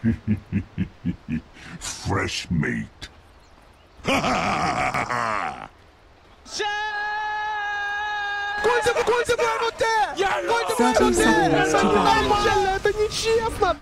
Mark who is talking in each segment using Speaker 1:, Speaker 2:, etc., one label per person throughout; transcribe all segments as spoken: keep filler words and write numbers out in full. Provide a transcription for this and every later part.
Speaker 1: Fresh meat. Ha ha
Speaker 2: Кончи, кончи прямо те! Кончи прямо
Speaker 3: thirty
Speaker 2: те!
Speaker 3: seconds to
Speaker 2: Это
Speaker 3: go.
Speaker 2: нормально, это нечестно!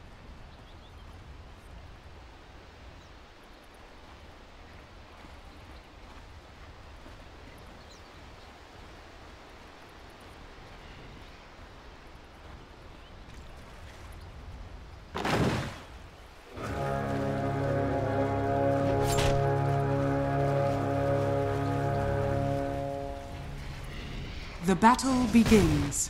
Speaker 3: The battle begins.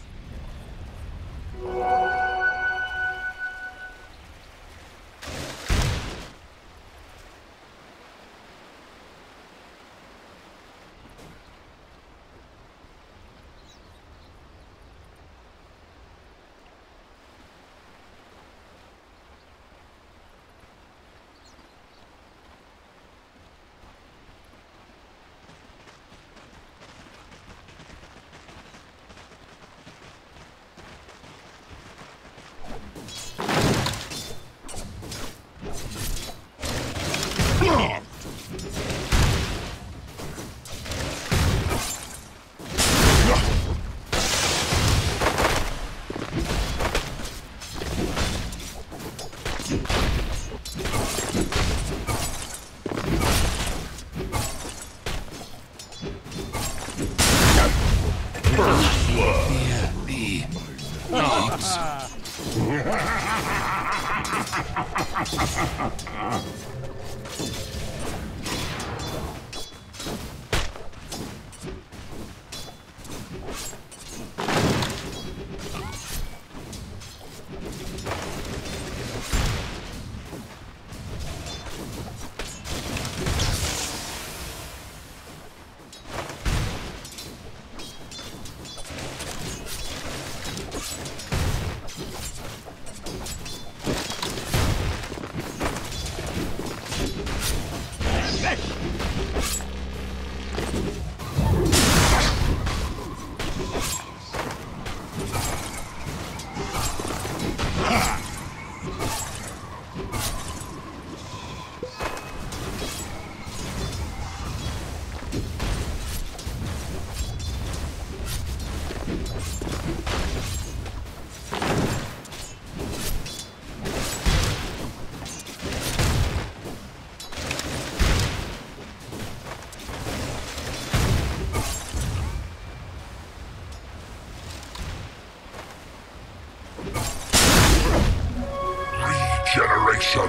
Speaker 1: Regeneration.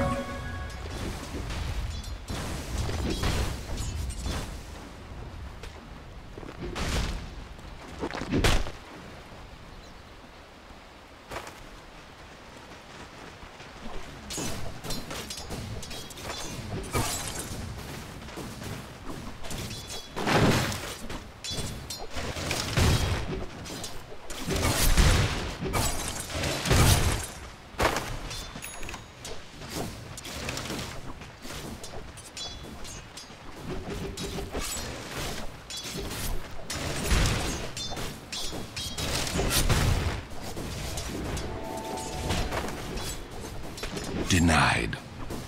Speaker 1: Denied.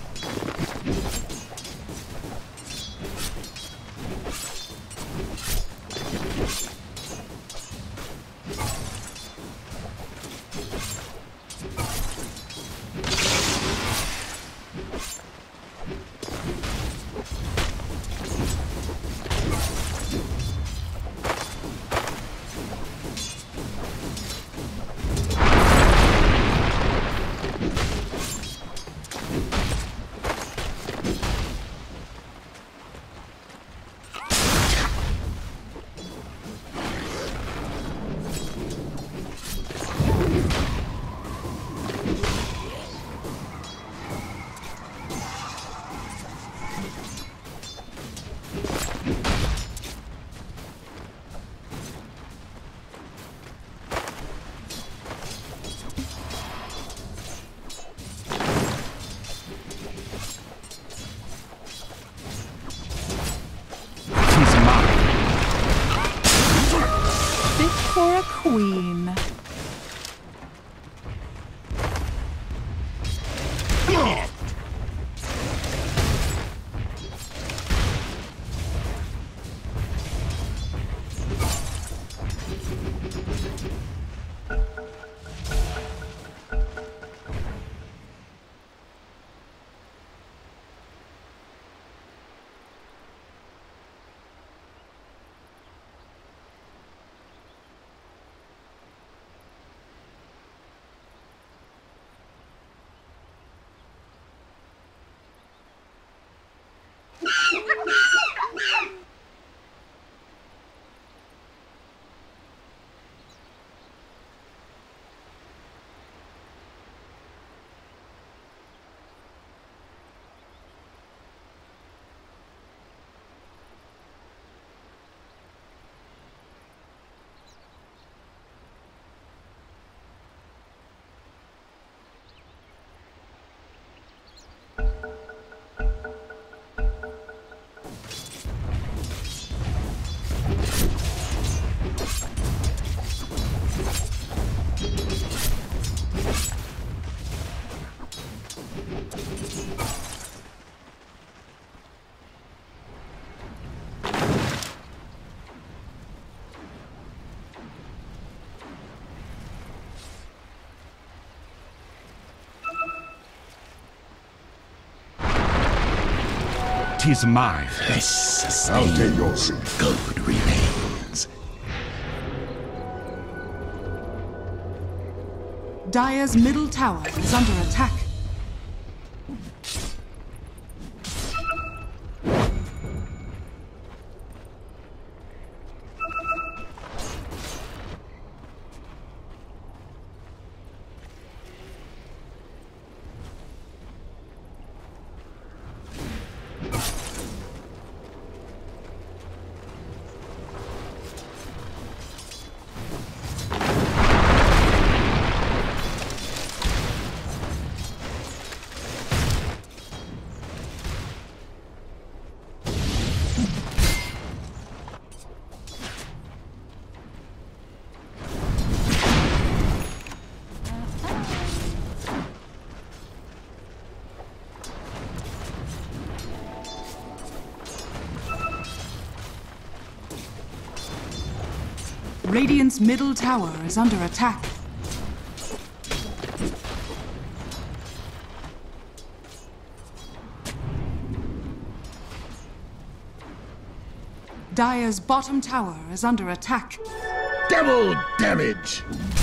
Speaker 3: For a queen.
Speaker 1: 'Tis mine.
Speaker 4: Flesh sustains, gold remains.
Speaker 3: Dire's middle tower is under attack. Radiant's middle tower is under attack. Dire's bottom tower is under attack.
Speaker 4: Double damage!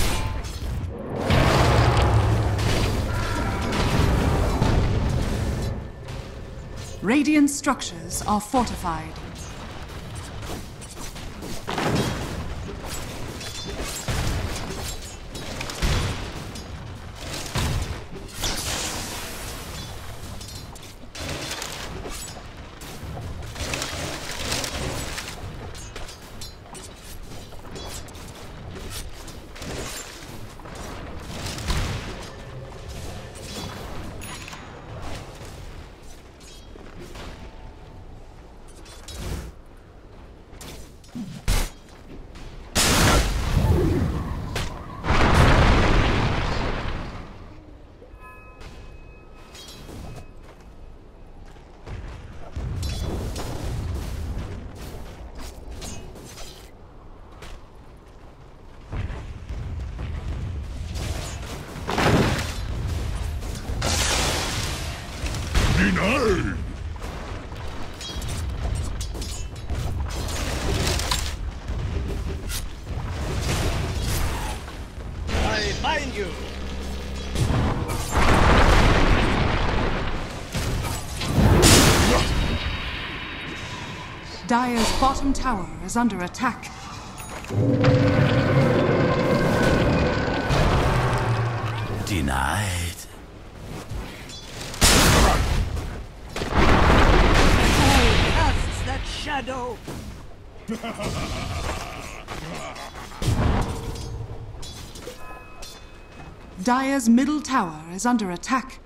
Speaker 3: Radiant structures are fortified.
Speaker 1: Denied!
Speaker 5: I find you!
Speaker 3: Dire's bottom tower is under attack.
Speaker 4: Denied.
Speaker 5: Casts that shadow!
Speaker 3: Dire's middle tower is under attack.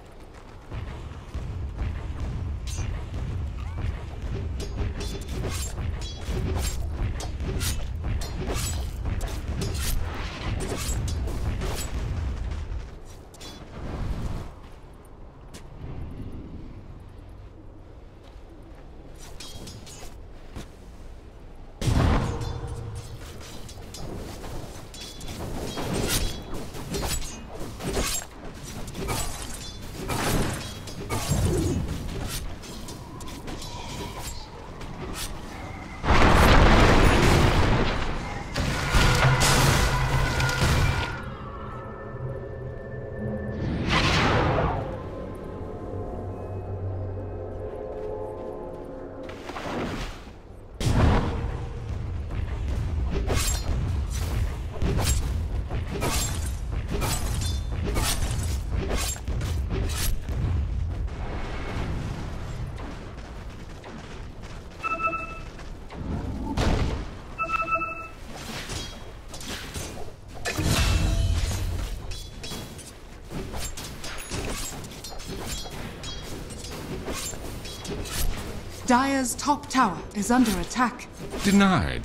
Speaker 3: Dire's top tower is under attack.
Speaker 1: Denied.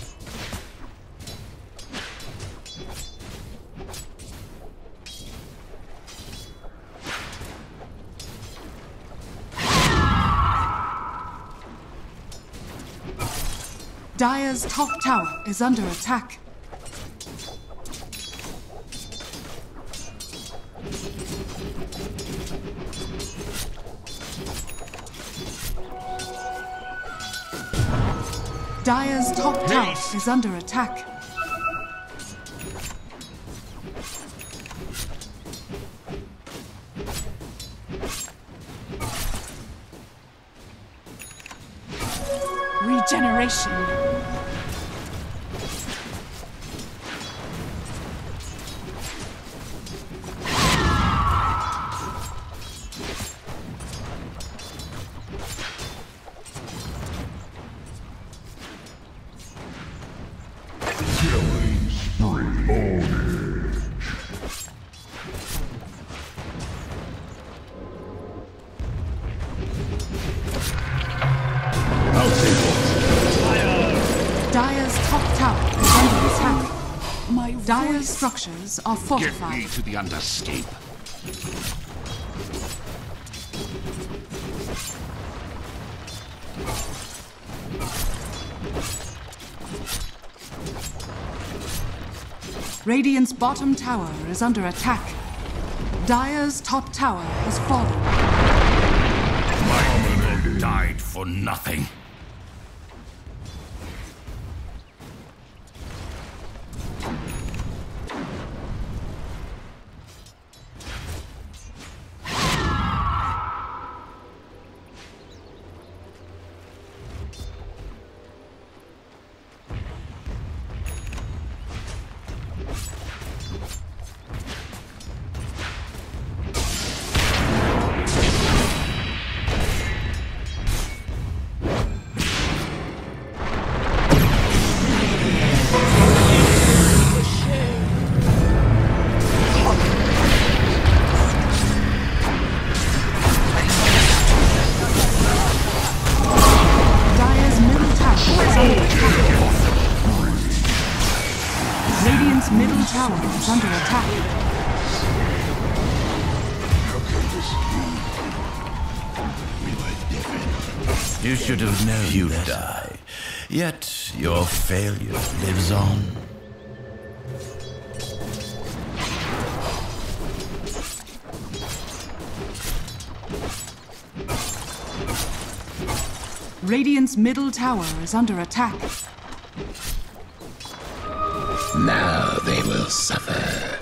Speaker 3: Dire's top tower is under attack. Dire's top tower is under attack. Regeneration.
Speaker 1: Killing spree. Ownage. I'll take
Speaker 3: Dire's top tower is under attack. My Dire's structures are
Speaker 1: Get
Speaker 3: fortified.
Speaker 1: me to the underscape.
Speaker 3: Radiant's bottom tower is under attack. Dire's top tower has fallen.
Speaker 4: My people died for nothing.
Speaker 3: Dire's middle tower is under attack. Radiant's middle tower is under attack.
Speaker 4: You should have known you'd die. Yet your failure lives on.
Speaker 3: Radiant's middle tower is under attack.
Speaker 4: Now they will suffer.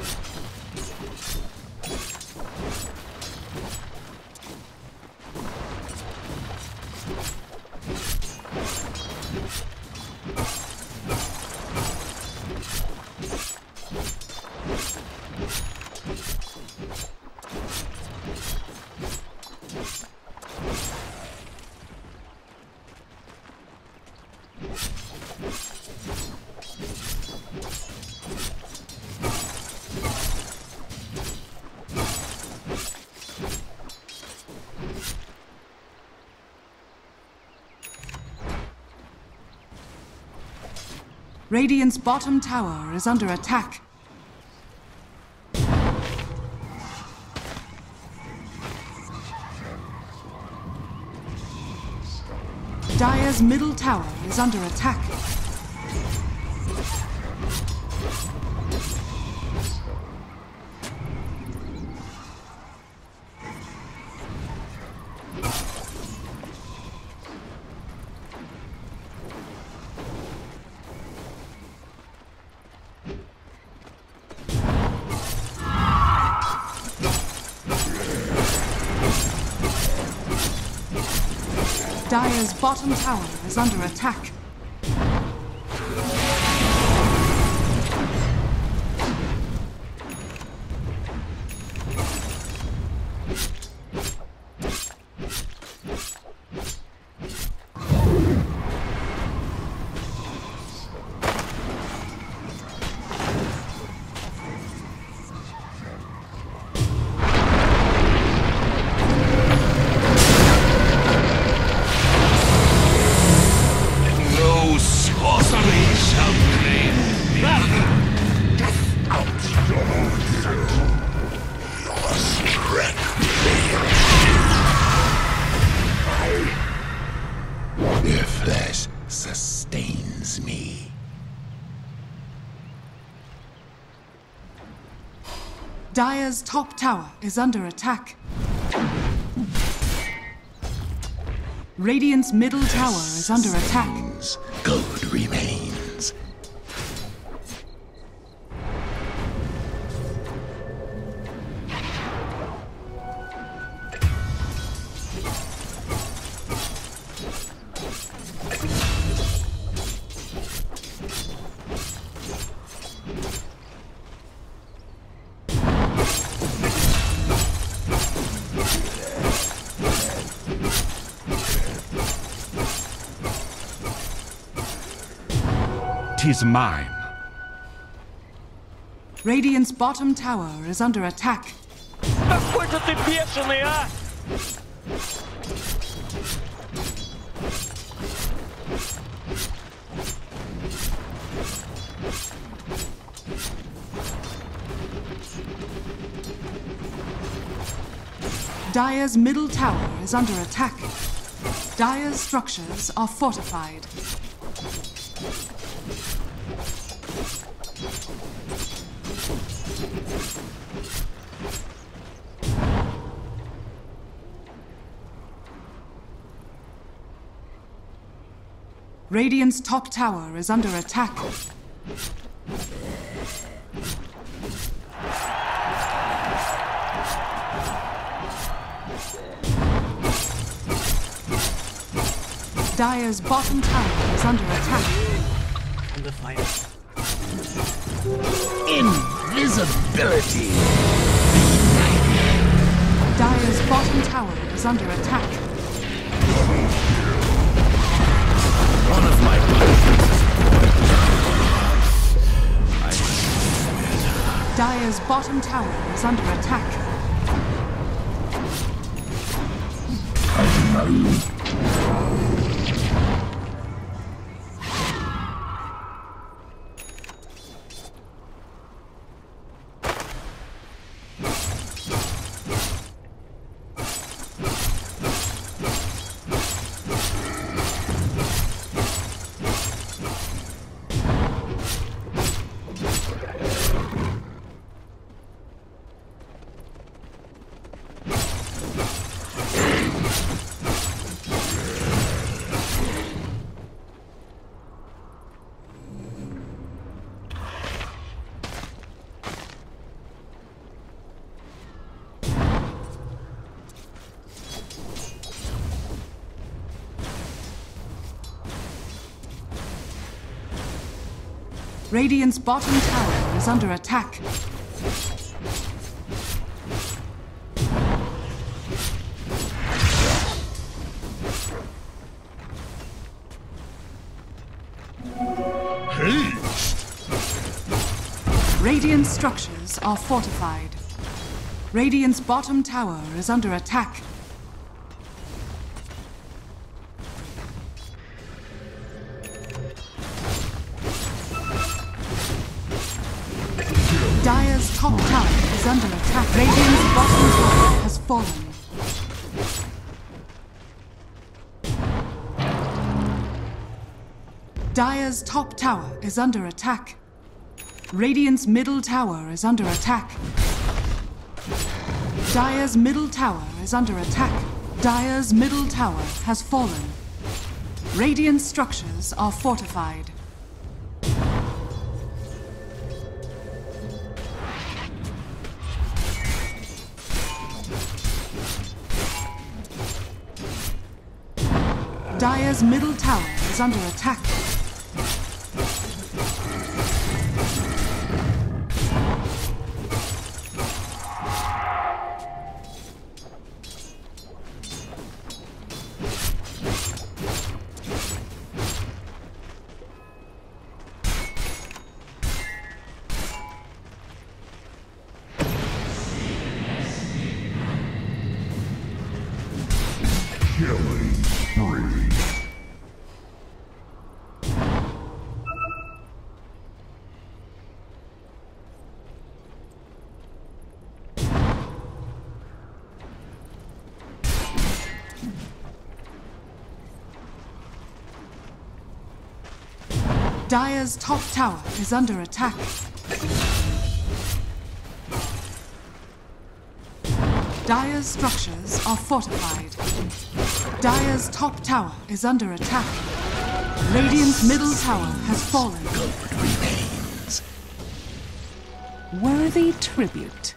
Speaker 3: Radiant's bottom tower is under attack. Dire's middle tower is under attack. Dire's bottom tower is under attack. Dire's top tower is under attack. Radiant's middle tower is under attack.
Speaker 1: Gold remains.
Speaker 2: Tis mine.
Speaker 3: Radiant's bottom tower is under attack.
Speaker 5: Какой-то ты бешеный, а!
Speaker 3: Dire's middle tower is under attack. Dire's structures are fortified. Radiant's top tower is under attack. Dire's bottom tower is under attack.
Speaker 5: Under fire.
Speaker 1: Invisibility.
Speaker 3: Dire's bottom tower is under attack.
Speaker 4: One of my
Speaker 3: Dire's bottom tower is under attack. Radiant's bottom tower is under attack. Radiant's structures are fortified. Radiant's bottom tower is under attack. Dire's top tower is under attack. Radiant's bottom tower has fallen. Dire's top tower is under attack. Radiant's middle tower is under attack. Dire's middle tower is under attack. Dire's middle tower has fallen. Radiant structures are fortified. Dire's middle tower is under attack.
Speaker 1: Killing spree.
Speaker 3: Dire's top tower is under attack. Dire's structures are fortified. Dire's top tower is under attack. Radiant's middle tower has fallen.
Speaker 1: Gold remains.
Speaker 3: Worthy tribute.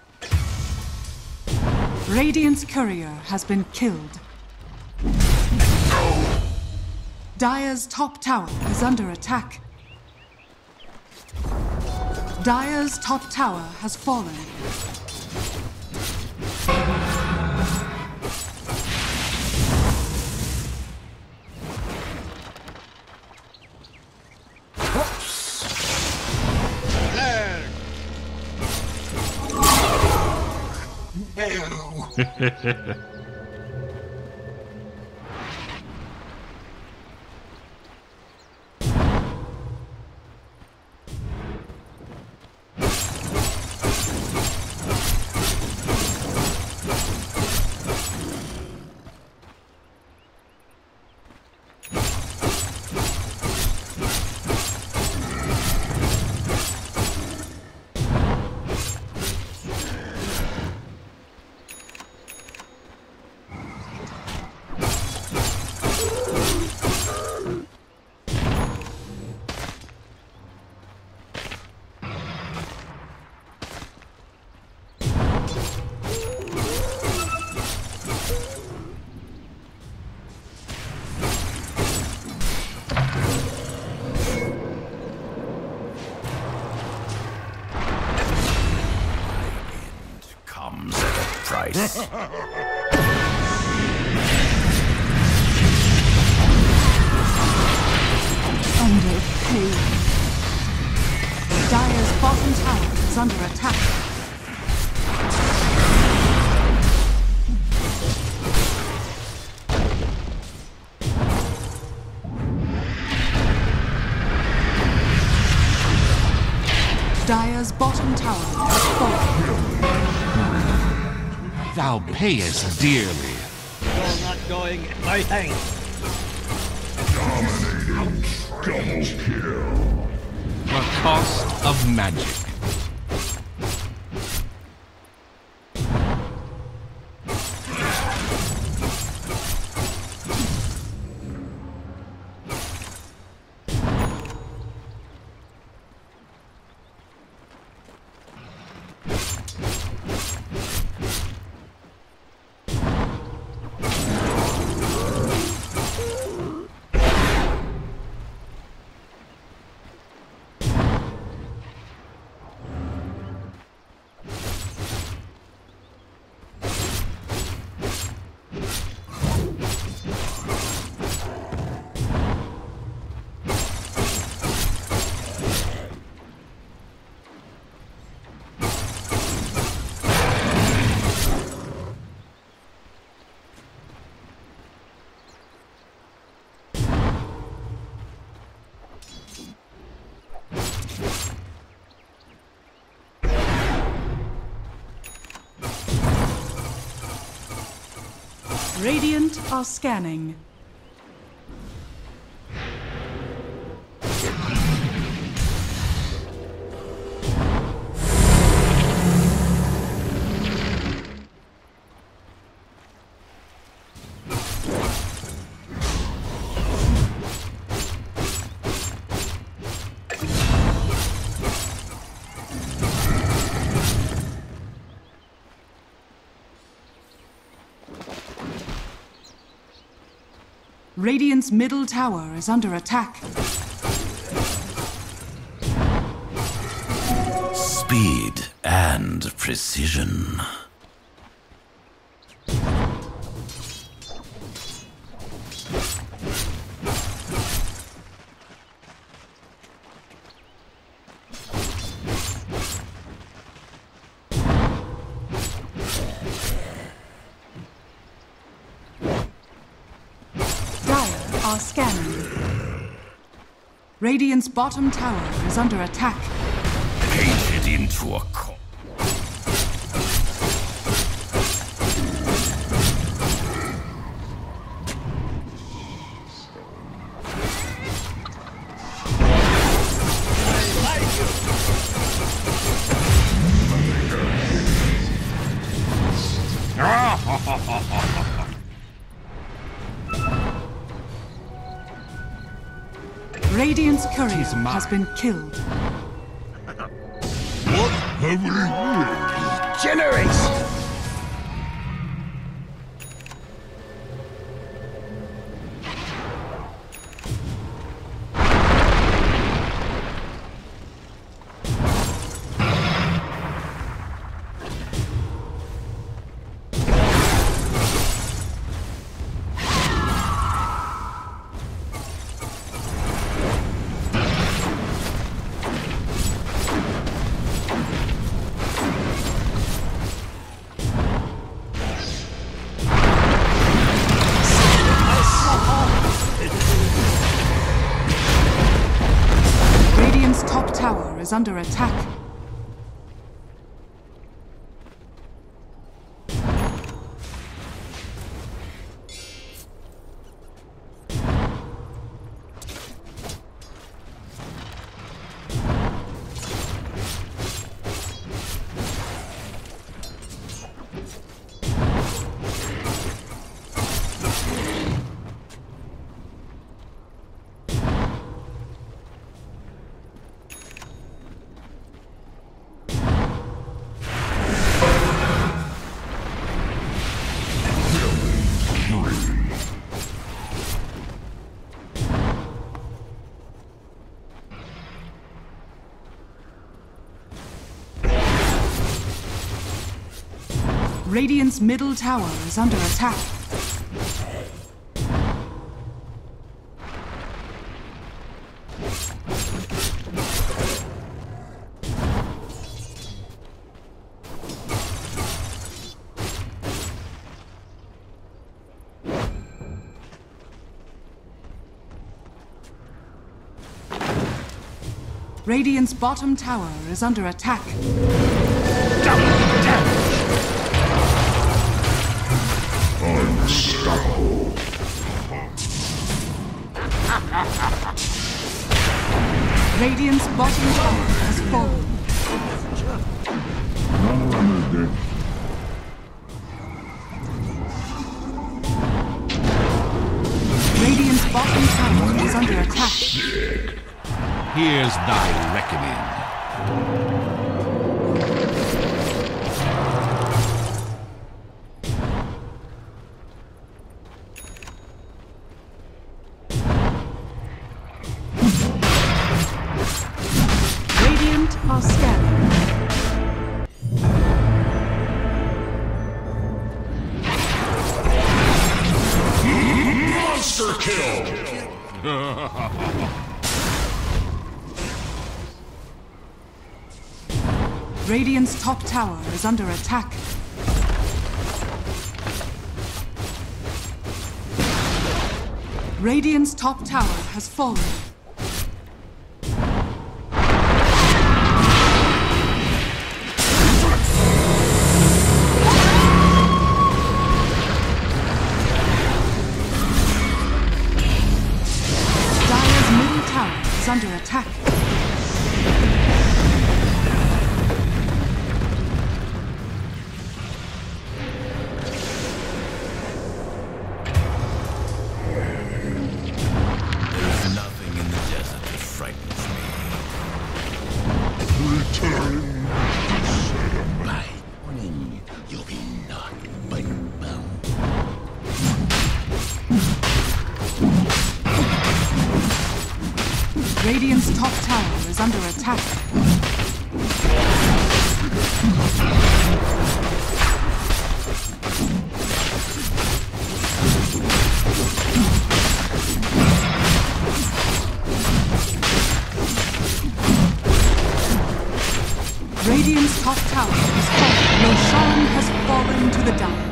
Speaker 3: Radiant's courier has been killed. Dire's top tower is under attack. Dire's top tower has fallen.
Speaker 4: Price.
Speaker 3: Under pain. Dire's bottom tower is under attack. Dire's bottom tower has fallen.
Speaker 6: Thou payest dearly.
Speaker 5: You're not going in my lane.
Speaker 1: Dominating. Double kill.
Speaker 6: The cost of magic.
Speaker 3: Radiant are scanning. Radiant's middle tower is under attack.
Speaker 4: Speed and precision.
Speaker 3: Are scanning. Radiant's bottom tower is under attack.
Speaker 4: Painted into a corpse.
Speaker 6: Ah!
Speaker 3: Radiant's courier has been killed.
Speaker 1: What have we here?
Speaker 5: Generation!
Speaker 3: Is under attack. Radiant's middle tower is under attack. Radiant's bottom tower is under attack.
Speaker 1: Unstoppable.
Speaker 3: Radiant's bottom tower has fallen. Radiant's bottom tower is under attack.
Speaker 6: Here's thy reckoning. Radiant's top tower is under attack. Radiant's top tower has fallen. Dire's middle tower is under attack. Radiant's top tower is under attack. Radiant's top tower is fallen. Roshan has fallen to the Dire.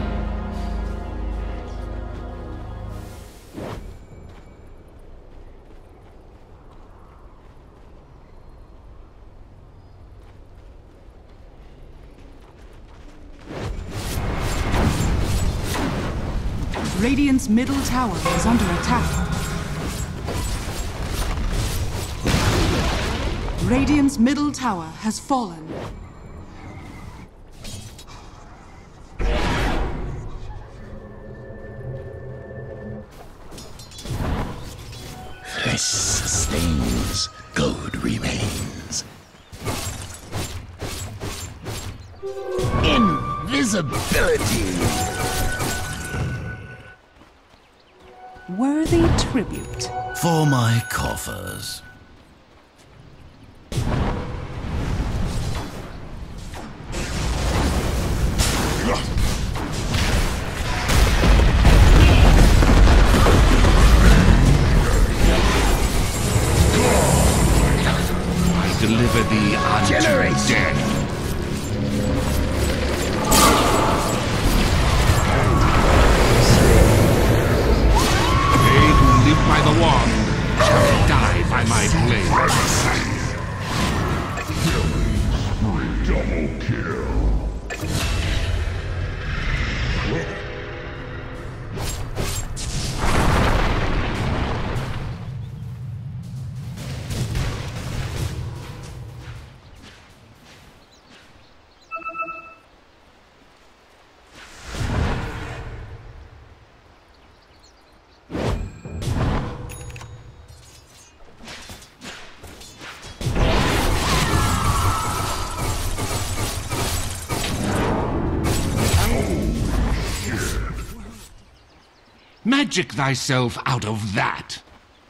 Speaker 6: Radiant's middle tower is under attack. Radiant's middle tower has fallen.
Speaker 1: Weakness sustains, gold remains. Invisibility!
Speaker 3: Worthy tribute.
Speaker 4: For my coffers.
Speaker 1: Deliver thee unto death. They who live by the wand shall die by my blade. Double kill. Magic thyself out of that.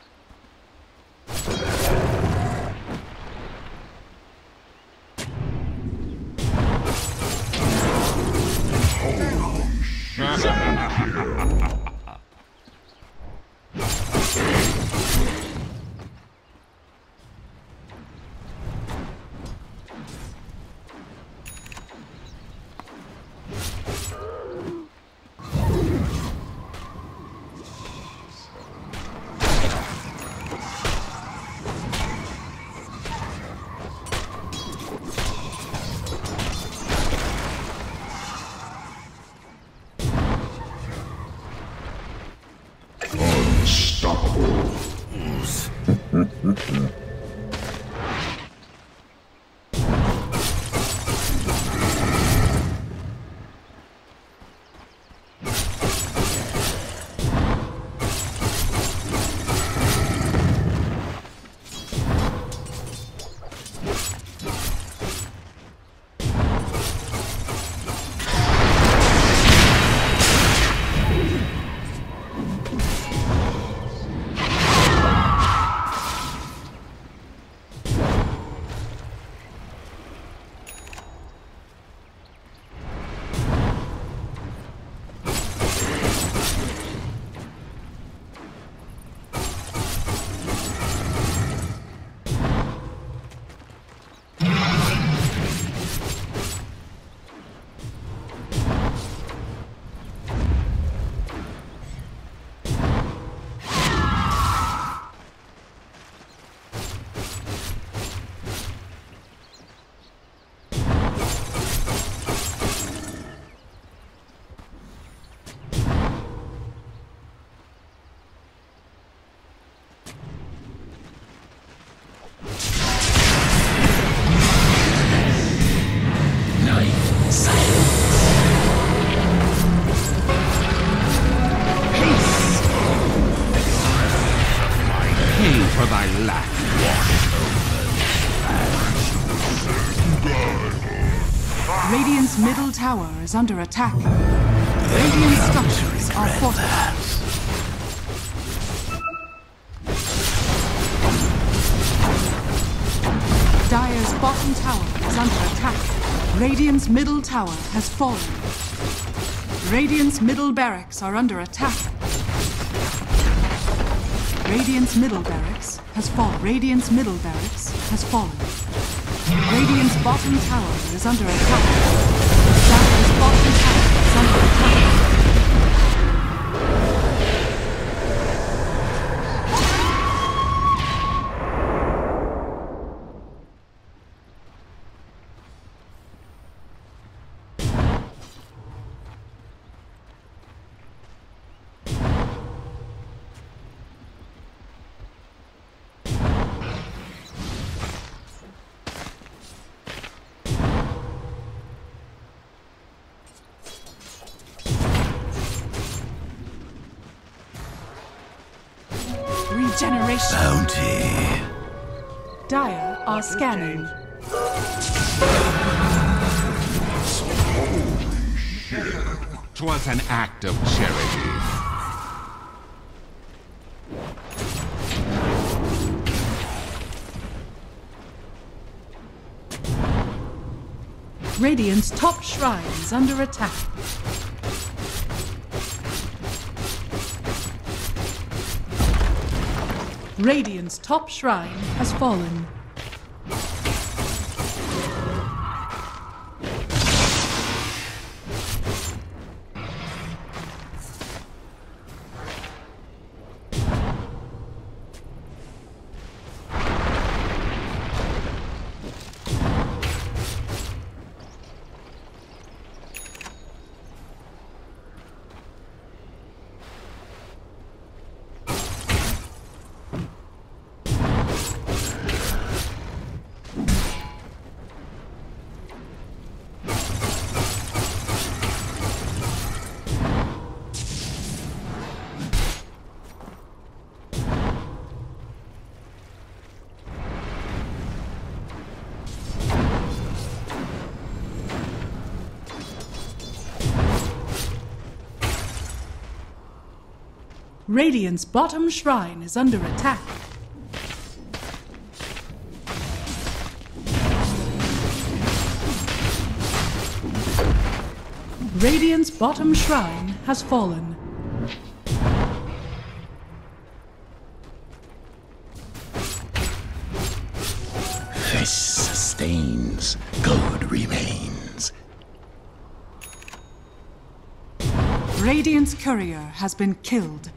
Speaker 1: For thy lack.
Speaker 3: Radiant's middle tower is under attack. Radiant structures are fortified. Dire's bottom tower is under attack. Radiant's middle tower has fallen. Radiant's middle barracks are under attack. Radiant's middle barracks has fallen. Radiant's middle barracks has fallen. Radiant's bottom tower is under attack. Dire's bottom tower is under attack. Regeneration.
Speaker 4: Bounty.
Speaker 3: Dire are scanning.
Speaker 1: Twas an act of charity.
Speaker 3: Radiant's top shrine is under attack. Radiant's top shrine has fallen. Radiant's bottom shrine is under attack. Radiant's bottom shrine has fallen.
Speaker 4: This sustains, good remains.
Speaker 3: Radiant's courier has been killed.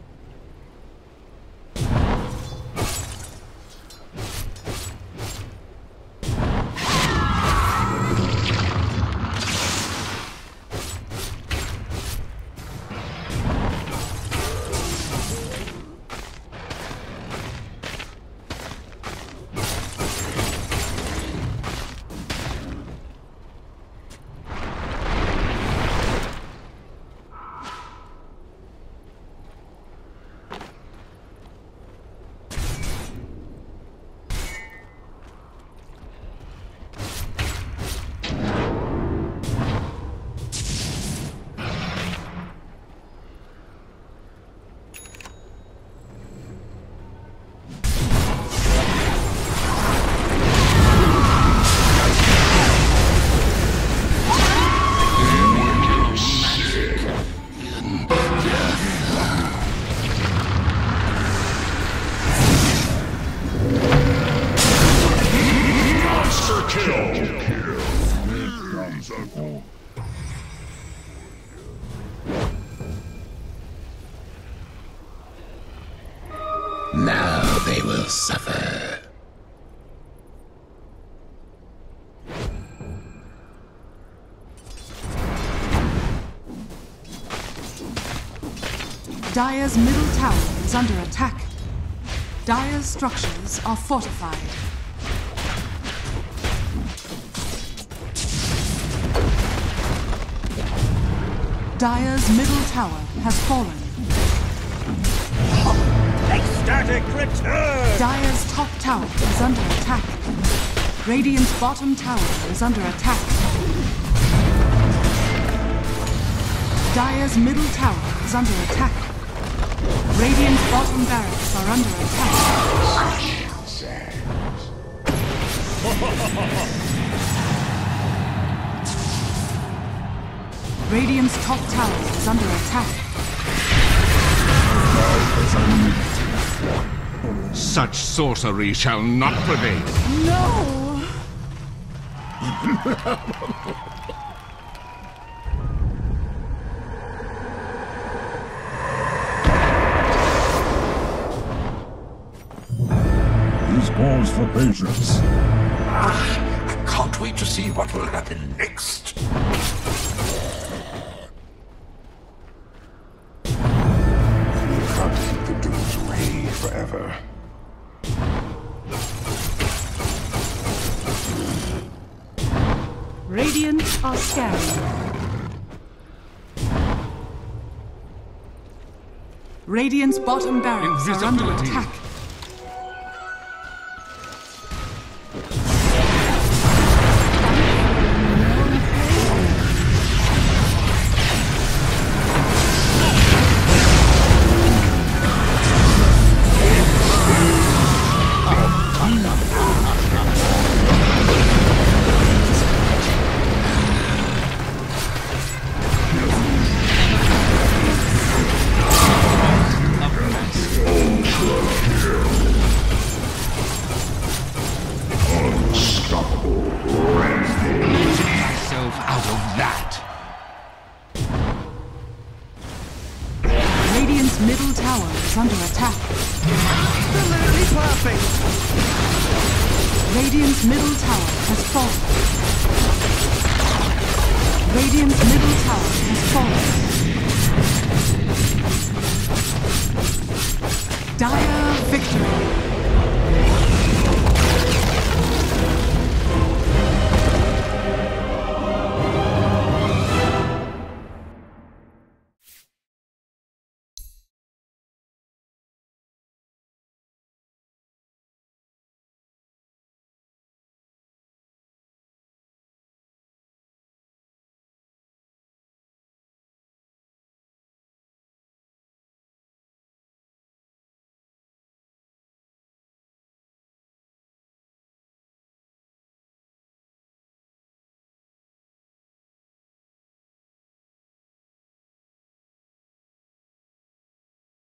Speaker 4: Now they will suffer.
Speaker 3: Dire's middle tower is under attack. Dire's structures are fortified. Dire's middle tower has fallen.
Speaker 5: Ecstatic return!
Speaker 3: Dire's top tower is under attack. Radiant's bottom tower is under attack. Dire's middle tower is under attack. Radiant's bottom barracks are under attack. Radiant's top tower is under attack.
Speaker 1: Such sorcery shall not prevail.
Speaker 3: No!
Speaker 7: This calls for patience.
Speaker 4: I can't wait to see what will happen next.
Speaker 7: You can't keep the dudes away forever.
Speaker 3: Radiant are scanning. Radiant's bottom barracks are under
Speaker 1: Invisibility.
Speaker 3: attack. middle tower is under attack.
Speaker 2: Absolutely perfect.
Speaker 3: Radiant's middle tower has fallen. Radiant's middle tower has fallen. Dire